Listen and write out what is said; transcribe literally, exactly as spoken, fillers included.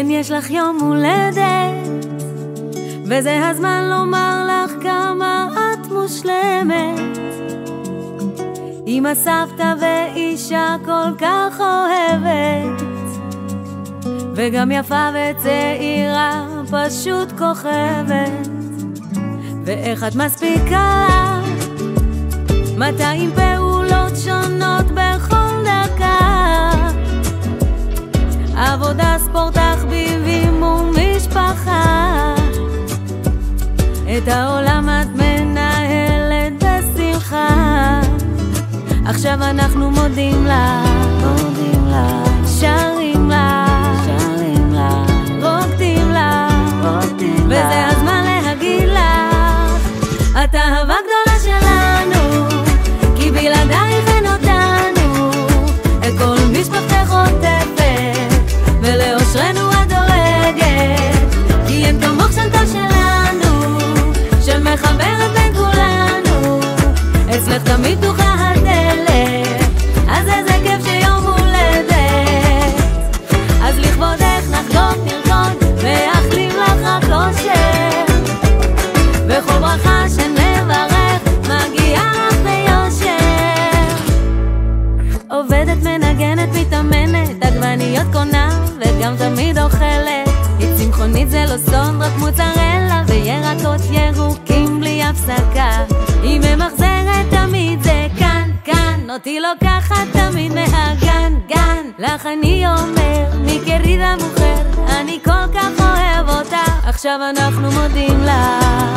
כן, יש לך יום הולדת, וזה הזמן לומר לך כמה את מושלמת. אמא, סבתא ואישה כל כך אוהבת, וגם יפה וצעירה פשוט כוכבת. ואיך את מספיקה מאתיים פעולות שונות בכל דקה, עבודה, ספורט, תחביבים ומשפחה. את העולם את מנהלת בשמחה. עכשיו אנחנו מודים לה, מודים לה, שרים לה, שרים לה, רוקדים לה, רוקדים לה. וזה הזמן להגיד לך, את אהבה גדולה שלנו, כי בלעדייך אין אותנו. את כל משפחתך חוטפת, ולאושרנו את דואגת, כי אין כמוך שנטל שלנו, שמחברת בין כולנו. אצלך תמיד פתוחה הדלת, אז איזה כיף שיום הולדת. אז לכבודך נחגוג, נרקוד, ואחלים לך רק אושר, וכל ברכה שנברך מגיעה לך ביושר. עובדת, מנגנת, מתאמנת, עגבניות קונה וגם תמיד אוכלת. היא צמחונית זה לא סוד, רק מוצרלה וירקות ירוקים בלי הפסקה. היא ממחזרת תמיד, זה כאן, כאן, אותי לוקחת תמיד מהגן, גן. לך אני אומר, מי קרידה מוכר, אני כל כך אוהב אותה. עכשיו אנחנו מודים לה.